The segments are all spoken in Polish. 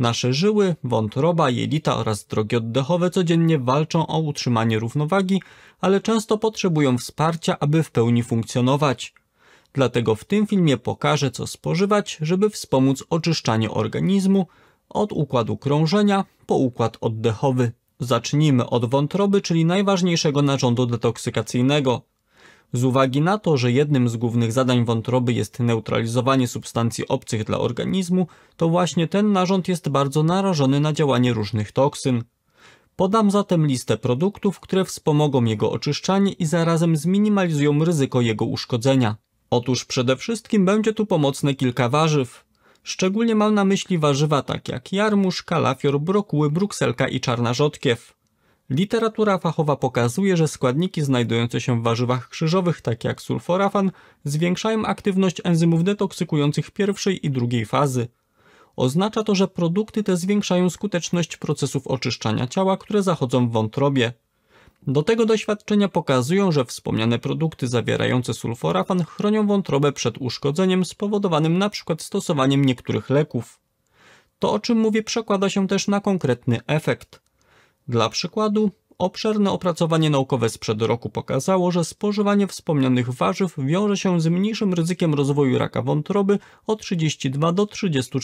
Nasze żyły, wątroba, jelita oraz drogi oddechowe codziennie walczą o utrzymanie równowagi, ale często potrzebują wsparcia, aby w pełni funkcjonować. Dlatego w tym filmie pokażę, co spożywać, żeby wspomóc oczyszczanie organizmu od układu krążenia po układ oddechowy. Zacznijmy od wątroby, czyli najważniejszego narządu detoksykacyjnego. Z uwagi na to, że jednym z głównych zadań wątroby jest neutralizowanie substancji obcych dla organizmu, to właśnie ten narząd jest bardzo narażony na działanie różnych toksyn. Podam zatem listę produktów, które wspomogą jego oczyszczanie i zarazem zminimalizują ryzyko jego uszkodzenia. Otóż przede wszystkim będzie tu pomocne kilka warzyw. Szczególnie mam na myśli warzywa takie jak jarmuż, kalafior, brokuły, brukselka i czarna rzodkiew. Literatura fachowa pokazuje, że składniki znajdujące się w warzywach krzyżowych, takie jak sulforafan, zwiększają aktywność enzymów detoksykujących pierwszej i drugiej fazy. Oznacza to, że produkty te zwiększają skuteczność procesów oczyszczania ciała, które zachodzą w wątrobie. Do tego doświadczenia pokazują, że wspomniane produkty zawierające sulforafan chronią wątrobę przed uszkodzeniem spowodowanym np. stosowaniem niektórych leków. To, o czym mówię, przekłada się też na konkretny efekt. Dla przykładu, obszerne opracowanie naukowe sprzed roku pokazało, że spożywanie wspomnianych warzyw wiąże się z mniejszym ryzykiem rozwoju raka wątroby o 32 do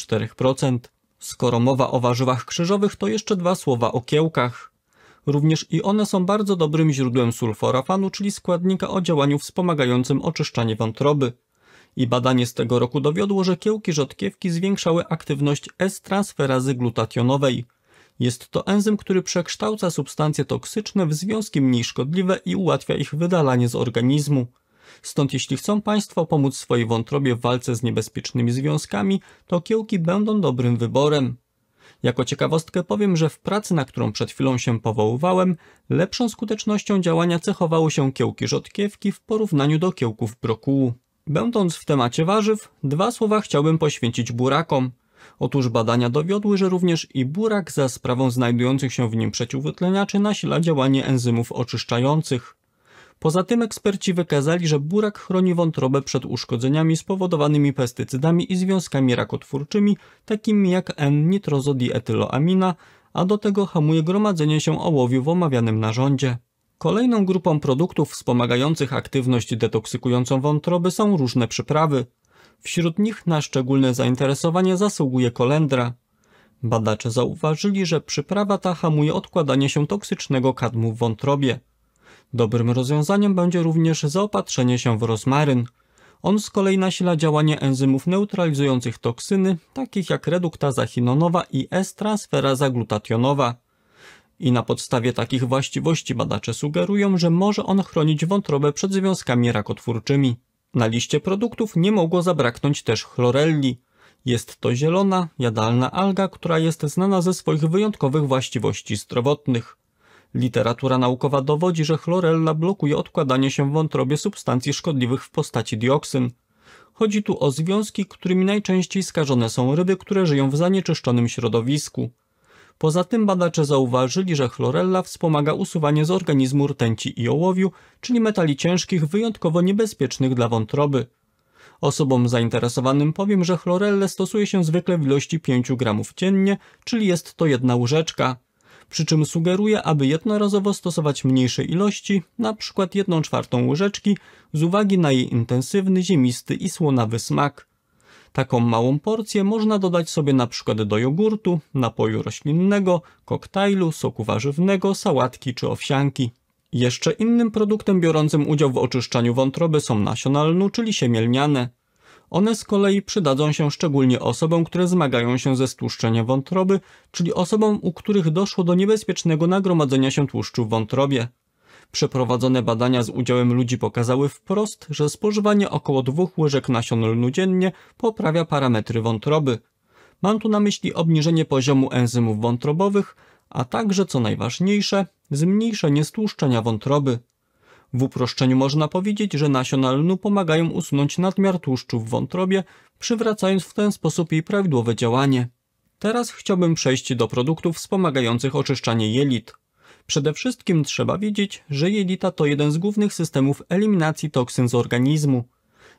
34%. Skoro mowa o warzywach krzyżowych, to jeszcze dwa słowa o kiełkach. Również i one są bardzo dobrym źródłem sulforafanu, czyli składnika o działaniu wspomagającym oczyszczanie wątroby. I badanie z tego roku dowiodło, że kiełki rzodkiewki zwiększały aktywność S-transferazy glutationowej. Jest to enzym, który przekształca substancje toksyczne w związki mniej szkodliwe i ułatwia ich wydalanie z organizmu. Stąd jeśli chcą Państwo pomóc swojej wątrobie w walce z niebezpiecznymi związkami, to kiełki będą dobrym wyborem. Jako ciekawostkę powiem, że w pracy, na którą przed chwilą się powoływałem, lepszą skutecznością działania cechowały się kiełki rzodkiewki w porównaniu do kiełków brokułu. Będąc w temacie warzyw, dwa słowa chciałbym poświęcić burakom. Otóż badania dowiodły, że również i burak za sprawą znajdujących się w nim przeciwutleniaczy nasila działanie enzymów oczyszczających. Poza tym eksperci wykazali, że burak chroni wątrobę przed uszkodzeniami spowodowanymi pestycydami i związkami rakotwórczymi, takimi jak N-nitrozodietyloamina, a do tego hamuje gromadzenie się ołowiu w omawianym narządzie. Kolejną grupą produktów wspomagających aktywność detoksykującą wątroby są różne przyprawy. Wśród nich na szczególne zainteresowanie zasługuje kolendra. Badacze zauważyli, że przyprawa ta hamuje odkładanie się toksycznego kadmu w wątrobie. Dobrym rozwiązaniem będzie również zaopatrzenie się w rozmaryn. On z kolei nasila działanie enzymów neutralizujących toksyny, takich jak reduktaza chinonowa i S-transferaza glutationowa. I na podstawie takich właściwości badacze sugerują, że może on chronić wątrobę przed związkami rakotwórczymi. Na liście produktów nie mogło zabraknąć też chlorelli. Jest to zielona, jadalna alga, która jest znana ze swoich wyjątkowych właściwości zdrowotnych. Literatura naukowa dowodzi, że chlorella blokuje odkładanie się w wątrobie substancji szkodliwych w postaci dioksyn. Chodzi tu o związki, którymi najczęściej skażone są ryby, które żyją w zanieczyszczonym środowisku. Poza tym badacze zauważyli, że chlorella wspomaga usuwanie z organizmu rtęci i ołowiu, czyli metali ciężkich wyjątkowo niebezpiecznych dla wątroby. Osobom zainteresowanym powiem, że chlorellę stosuje się zwykle w ilości 5 gramów dziennie, czyli jest to jedna łyżeczka. Przy czym sugeruję, aby jednorazowo stosować mniejsze ilości, np. 1/4 łyżeczki, z uwagi na jej intensywny, ziemisty i słonawy smak. Taką małą porcję można dodać sobie np. do jogurtu, napoju roślinnego, koktajlu, soku warzywnego, sałatki czy owsianki. Jeszcze innym produktem biorącym udział w oczyszczaniu wątroby są nasiona lnu, czyli siemię lniane. One z kolei przydadzą się szczególnie osobom, które zmagają się ze stłuszczeniem wątroby, czyli osobom, u których doszło do niebezpiecznego nagromadzenia się tłuszczu w wątrobie. Przeprowadzone badania z udziałem ludzi pokazały wprost, że spożywanie około 2 łyżek nasion lnu dziennie poprawia parametry wątroby. Mam tu na myśli obniżenie poziomu enzymów wątrobowych, a także, co najważniejsze, zmniejszenie stłuszczenia wątroby. W uproszczeniu można powiedzieć, że nasiona lnu pomagają usunąć nadmiar tłuszczu w wątrobie, przywracając w ten sposób jej prawidłowe działanie. Teraz chciałbym przejść do produktów wspomagających oczyszczanie jelit. Przede wszystkim trzeba wiedzieć, że jelita to jeden z głównych systemów eliminacji toksyn z organizmu.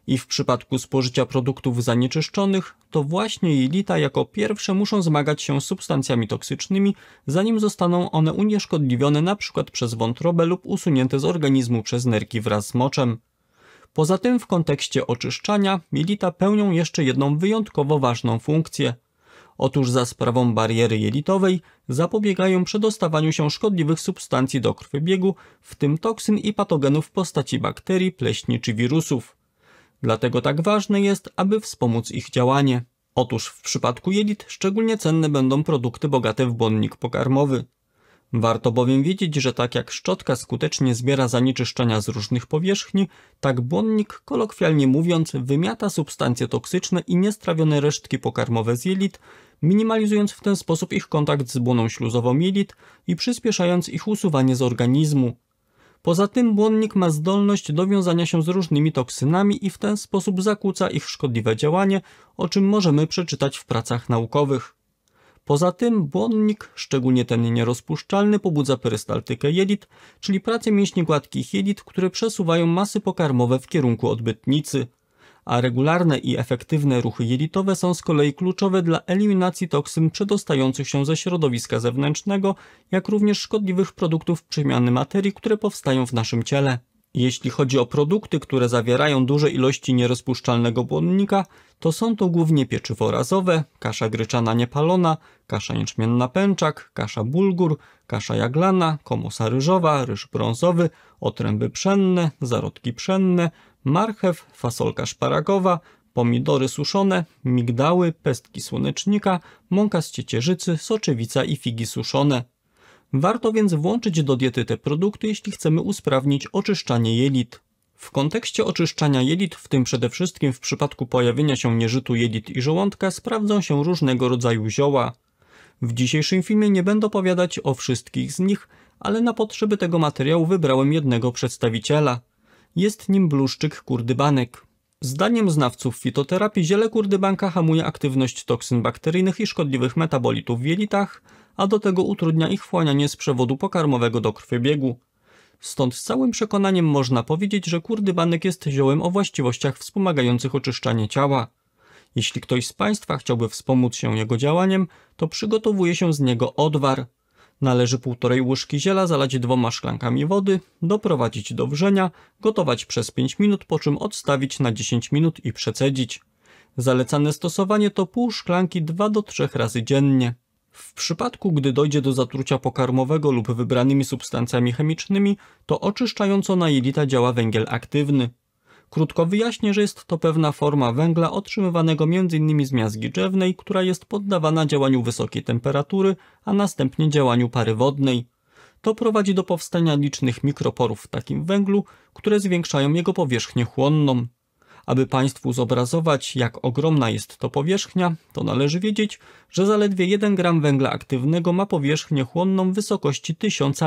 I w przypadku spożycia produktów zanieczyszczonych, to właśnie jelita jako pierwsze muszą zmagać się z substancjami toksycznymi, zanim zostaną one unieszkodliwione np. przez wątrobę lub usunięte z organizmu przez nerki wraz z moczem. Poza tym w kontekście oczyszczania jelita pełnią jeszcze jedną wyjątkowo ważną funkcję. Otóż za sprawą bariery jelitowej zapobiegają przedostawaniu się szkodliwych substancji do krwiobiegu, w tym toksyn i patogenów w postaci bakterii, pleśni czy wirusów. Dlatego tak ważne jest, aby wspomóc ich działanie. Otóż w przypadku jelit szczególnie cenne będą produkty bogate w błonnik pokarmowy. Warto bowiem wiedzieć, że tak jak szczotka skutecznie zbiera zanieczyszczenia z różnych powierzchni, tak błonnik, kolokwialnie mówiąc, wymiata substancje toksyczne i niestrawione resztki pokarmowe z jelit, minimalizując w ten sposób ich kontakt z błoną śluzową jelit i przyspieszając ich usuwanie z organizmu. Poza tym błonnik ma zdolność do wiązania się z różnymi toksynami i w ten sposób zakłóca ich szkodliwe działanie, o czym możemy przeczytać w pracach naukowych. Poza tym błonnik, szczególnie ten nierozpuszczalny, pobudza perystaltykę jelit, czyli pracę mięśni gładkich jelit, które przesuwają masy pokarmowe w kierunku odbytnicy. A regularne i efektywne ruchy jelitowe są z kolei kluczowe dla eliminacji toksyn przedostających się ze środowiska zewnętrznego, jak również szkodliwych produktów przemiany materii, które powstają w naszym ciele. Jeśli chodzi o produkty, które zawierają duże ilości nierozpuszczalnego błonnika, to są to głównie pieczywo razowe, kasza gryczana niepalona, kasza jęczmienna pęczak, kasza bulgur, kasza jaglana, komusa ryżowa, ryż brązowy, otręby pszenne, zarodki pszenne, marchew, fasolka szparagowa, pomidory suszone, migdały, pestki słonecznika, mąka z ciecierzycy, soczewica i figi suszone. Warto więc włączyć do diety te produkty, jeśli chcemy usprawnić oczyszczanie jelit. W kontekście oczyszczania jelit, w tym przede wszystkim w przypadku pojawienia się nieżytu jelit i żołądka, sprawdzą się różnego rodzaju zioła. W dzisiejszym filmie nie będę opowiadać o wszystkich z nich, ale na potrzeby tego materiału wybrałem jednego przedstawiciela. Jest nim bluszczyk kurdybanek. Zdaniem znawców fitoterapii ziele kurdybanka hamuje aktywność toksyn bakteryjnych i szkodliwych metabolitów w jelitach, a do tego utrudnia ich wchłanianie z przewodu pokarmowego do krwiobiegu. Stąd z całym przekonaniem można powiedzieć, że kurdybanek jest ziołem o właściwościach wspomagających oczyszczanie ciała. Jeśli ktoś z Państwa chciałby wspomóc się jego działaniem, to przygotowuje się z niego odwar. Należy 1,5 łyżki ziela zalać 2 szklankami wody, doprowadzić do wrzenia, gotować przez 5 minut, po czym odstawić na 10 minut i przecedzić. Zalecane stosowanie to pół szklanki 2 do 3 razy dziennie. W przypadku, gdy dojdzie do zatrucia pokarmowego lub wybranymi substancjami chemicznymi, to oczyszczająco na jelita działa węgiel aktywny. Krótko wyjaśnię, że jest to pewna forma węgla otrzymywanego m.in. z miazgi drzewnej, która jest poddawana działaniu wysokiej temperatury, a następnie działaniu pary wodnej. To prowadzi do powstania licznych mikroporów w takim węglu, które zwiększają jego powierzchnię chłonną. Aby Państwu zobrazować, jak ogromna jest to powierzchnia, to należy wiedzieć, że zaledwie 1 gram węgla aktywnego ma powierzchnię chłonną w wysokości 1000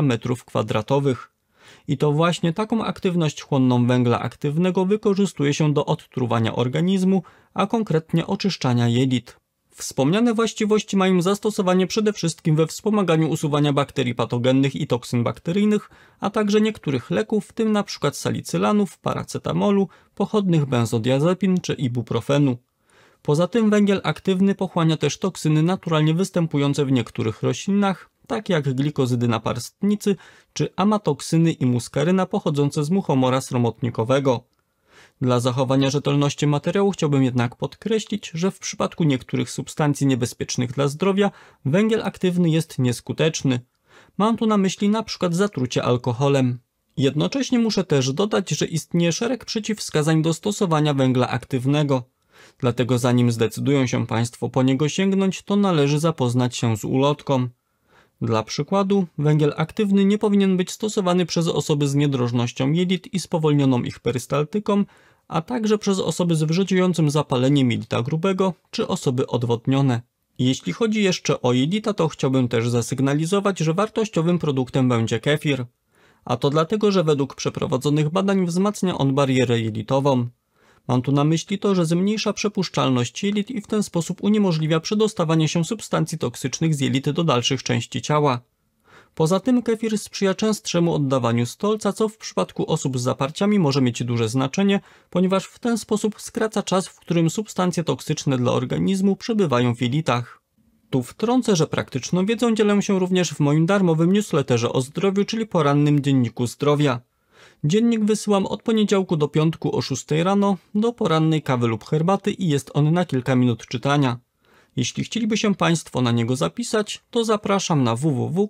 m2. I to właśnie taką aktywność chłonną węgla aktywnego wykorzystuje się do odtruwania organizmu, a konkretnie oczyszczania jelit. Wspomniane właściwości mają zastosowanie przede wszystkim we wspomaganiu usuwania bakterii patogennych i toksyn bakteryjnych, a także niektórych leków, w tym np. salicylanów, paracetamolu, pochodnych benzodiazepin czy ibuprofenu. Poza tym węgiel aktywny pochłania też toksyny naturalnie występujące w niektórych roślinach, takie jak glikozydy naparstnicy czy amatoksyny i muskaryna pochodzące z muchomora sromotnikowego. Dla zachowania rzetelności materiału chciałbym jednak podkreślić, że w przypadku niektórych substancji niebezpiecznych dla zdrowia węgiel aktywny jest nieskuteczny. Mam tu na myśli np. zatrucie alkoholem. Jednocześnie muszę też dodać, że istnieje szereg przeciwwskazań do stosowania węgla aktywnego. Dlatego zanim zdecydują się Państwo po niego sięgnąć, to należy zapoznać się z ulotką. Dla przykładu, węgiel aktywny nie powinien być stosowany przez osoby z niedrożnością jelit i spowolnioną ich perystaltyką, a także przez osoby z wrzodziejącym zapaleniem jelita grubego czy osoby odwodnione. Jeśli chodzi jeszcze o jelita, to chciałbym też zasygnalizować, że wartościowym produktem będzie kefir. A to dlatego, że według przeprowadzonych badań wzmacnia on barierę jelitową. Mam tu na myśli to, że zmniejsza przepuszczalność jelit i w ten sposób uniemożliwia przedostawanie się substancji toksycznych z jelity do dalszych części ciała. Poza tym kefir sprzyja częstszemu oddawaniu stolca, co w przypadku osób z zaparciami może mieć duże znaczenie, ponieważ w ten sposób skraca czas, w którym substancje toksyczne dla organizmu przebywają w jelitach. Tu wtrącę, że praktyczną wiedzą dzielę się również w moim darmowym newsletterze o zdrowiu, czyli porannym dzienniku zdrowia. Dziennik wysyłam od poniedziałku do piątku o 6 rano do porannej kawy lub herbaty i jest on na kilka minut czytania. Jeśli chcieliby się Państwo na niego zapisać, to zapraszam na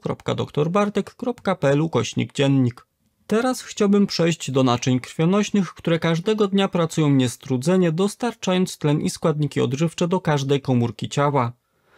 www.drbartek.pl/dziennik. Teraz chciałbym przejść do naczyń krwionośnych, które każdego dnia pracują niestrudzenie, dostarczając tlen i składniki odżywcze do każdej komórki ciała.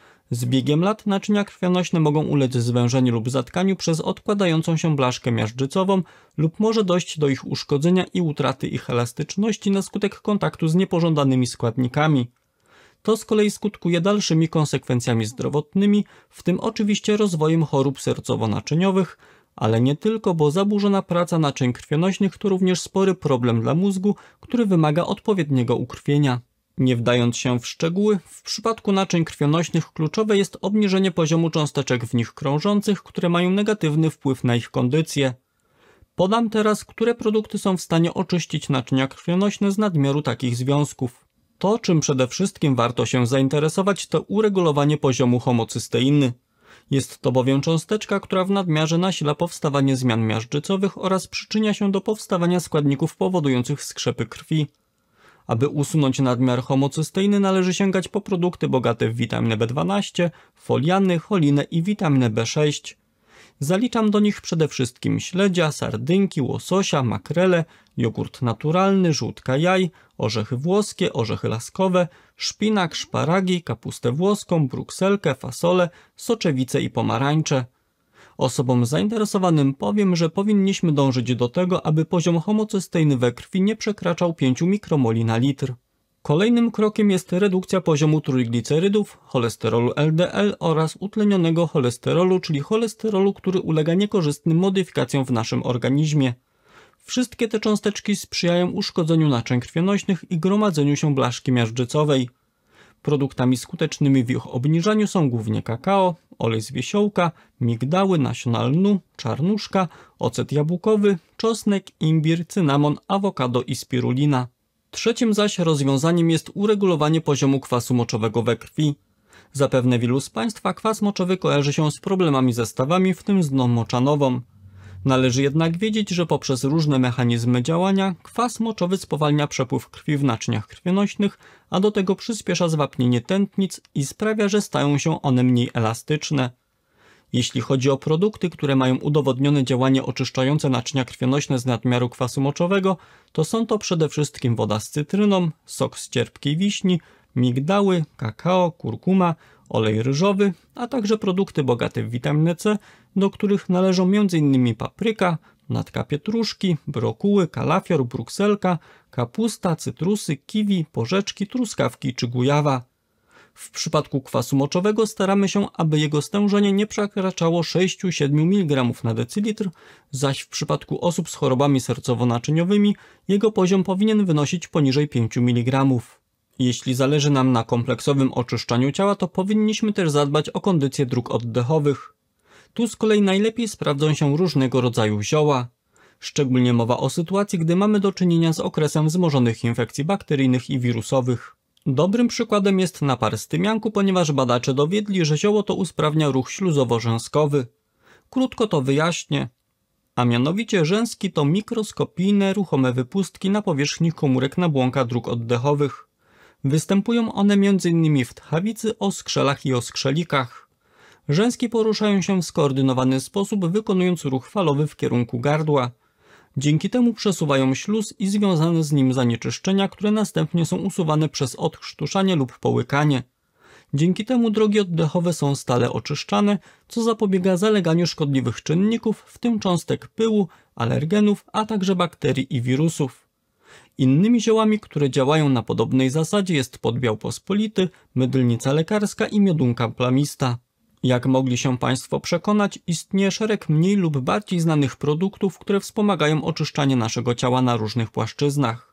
Z biegiem lat naczynia krwionośne mogą ulec zwężeniu lub zatkaniu przez odkładającą się blaszkę miażdżycową lub może dojść do ich uszkodzenia i utraty ich elastyczności na skutek kontaktu z niepożądanymi składnikami. To z kolei skutkuje dalszymi konsekwencjami zdrowotnymi, w tym oczywiście rozwojem chorób sercowo-naczyniowych, ale nie tylko, bo zaburzona praca naczyń krwionośnych to również spory problem dla mózgu, który wymaga odpowiedniego ukrwienia. Nie wdając się w szczegóły, w przypadku naczyń krwionośnych kluczowe jest obniżenie poziomu cząsteczek w nich krążących, które mają negatywny wpływ na ich kondycję. Podam teraz, które produkty są w stanie oczyścić naczynia krwionośne z nadmiaru takich związków. To, czym przede wszystkim warto się zainteresować, to uregulowanie poziomu homocysteiny. Jest to bowiem cząsteczka, która w nadmiarze nasila powstawanie zmian miażdżycowych oraz przyczynia się do powstawania składników powodujących skrzepy krwi. Aby usunąć nadmiar homocysteiny, należy sięgać po produkty bogate w witaminę B12, foliany, cholinę i witaminę B6. Zaliczam do nich przede wszystkim śledzia, sardynki, łososia, makrele, jogurt naturalny, żółtka jaj, orzechy włoskie, orzechy laskowe, szpinak, szparagi, kapustę włoską, brukselkę, fasolę, soczewicę i pomarańcze. Osobom zainteresowanym powiem, że powinniśmy dążyć do tego, aby poziom homocysteiny we krwi nie przekraczał 5 mikromoli na litr. Kolejnym krokiem jest redukcja poziomu trójglicerydów, cholesterolu LDL oraz utlenionego cholesterolu, czyli cholesterolu, który ulega niekorzystnym modyfikacjom w naszym organizmie. Wszystkie te cząsteczki sprzyjają uszkodzeniu naczyń krwionośnych i gromadzeniu się blaszki miażdżycowej. Produktami skutecznymi w ich obniżaniu są głównie kakao, olej z wiesiołka, migdały, nasiona lnu, czarnuszka, ocet jabłkowy, czosnek, imbir, cynamon, awokado i spirulina. Trzecim zaś rozwiązaniem jest uregulowanie poziomu kwasu moczowego we krwi. Zapewne wielu z Państwa kwas moczowy kojarzy się z problemami ze stawami, w tym z dną moczanową. Należy jednak wiedzieć, że poprzez różne mechanizmy działania kwas moczowy spowalnia przepływ krwi w naczyniach krwionośnych, a do tego przyspiesza zwapnienie tętnic i sprawia, że stają się one mniej elastyczne. Jeśli chodzi o produkty, które mają udowodnione działanie oczyszczające naczynia krwionośne z nadmiaru kwasu moczowego, to są to przede wszystkim woda z cytryną, sok z cierpkiej wiśni, migdały, kakao, kurkuma, olej ryżowy, a także produkty bogate w witaminę C, do których należą m.in. papryka, natka pietruszki, brokuły, kalafior, brukselka, kapusta, cytrusy, kiwi, porzeczki, truskawki czy gujawa. W przypadku kwasu moczowego staramy się, aby jego stężenie nie przekraczało 6-7 mg na decylitr, zaś w przypadku osób z chorobami sercowo-naczyniowymi jego poziom powinien wynosić poniżej 5 mg. Jeśli zależy nam na kompleksowym oczyszczaniu ciała, to powinniśmy też zadbać o kondycję dróg oddechowych. Tu z kolei najlepiej sprawdzą się różnego rodzaju zioła. Szczególnie mowa o sytuacji, gdy mamy do czynienia z okresem wzmożonych infekcji bakteryjnych i wirusowych. Dobrym przykładem jest napar z tymianku, ponieważ badacze dowiedli, że zioło to usprawnia ruch śluzowo-rzęskowy. Krótko to wyjaśnię. A mianowicie rzęski to mikroskopijne, ruchome wypustki na powierzchni komórek nabłonka dróg oddechowych. Występują one m.in. w tchawicy, oskrzelach i oskrzelikach. Rzęski poruszają się w skoordynowany sposób, wykonując ruch falowy w kierunku gardła. Dzięki temu przesuwają śluz i związane z nim zanieczyszczenia, które następnie są usuwane przez odchrztuszanie lub połykanie. Dzięki temu drogi oddechowe są stale oczyszczane, co zapobiega zaleganiu szkodliwych czynników, w tym cząstek pyłu, alergenów, a także bakterii i wirusów. Innymi ziołami, które działają na podobnej zasadzie jest podbiał pospolity, mydlnica lekarska i miodunka plamista. Jak mogli się Państwo przekonać, istnieje szereg mniej lub bardziej znanych produktów, które wspomagają oczyszczanie naszego ciała na różnych płaszczyznach.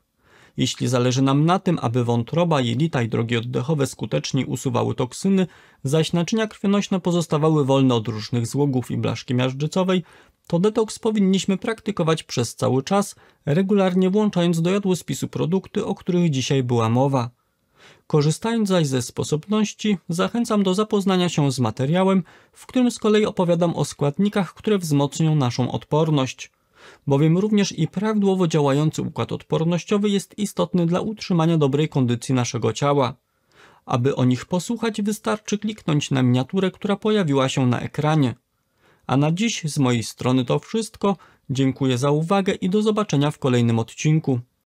Jeśli zależy nam na tym, aby wątroba, jelita i drogi oddechowe skuteczniej usuwały toksyny, zaś naczynia krwionośne pozostawały wolne od różnych złogów i blaszki miażdżycowej, to detoks powinniśmy praktykować przez cały czas, regularnie włączając do jadłospisu produkty, o których dzisiaj była mowa. Korzystając zaś ze sposobności, zachęcam do zapoznania się z materiałem, w którym z kolei opowiadam o składnikach, które wzmocnią naszą odporność. Bowiem również i prawidłowo działający układ odpornościowy jest istotny dla utrzymania dobrej kondycji naszego ciała. Aby o nich posłuchać, wystarczy kliknąć na miniaturę, która pojawiła się na ekranie. A na dziś z mojej strony to wszystko. Dziękuję za uwagę i do zobaczenia w kolejnym odcinku.